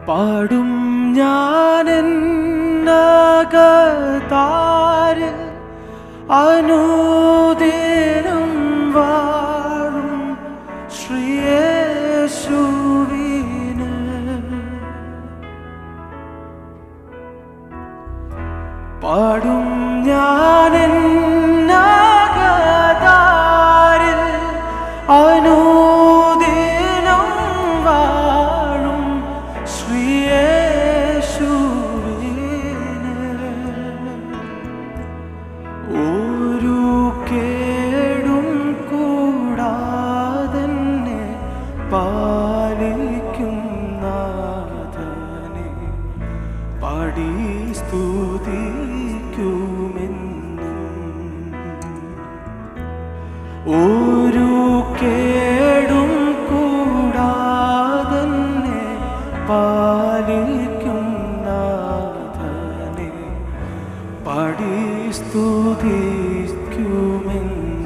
പാടും ഞാനെന്നകതാരിൽ അനുദിനം വാഴും ശ്രീയേശുവിന്. പാടും ഞാനെന്നകതാരിൽ അനുദിനം വാഴും ശ്രീയേശുവിന്. ഒരു കേടും കൂടാതെന്നെ പാലിക്കും നാഥനെ പാടി സ്തുതിക്കുമെന്നും. ഒരു കേടും കൂടാതെന്നെ പാലിക്കും നാഥനെ പാടി സ്തുതിക്കുമെന്നും.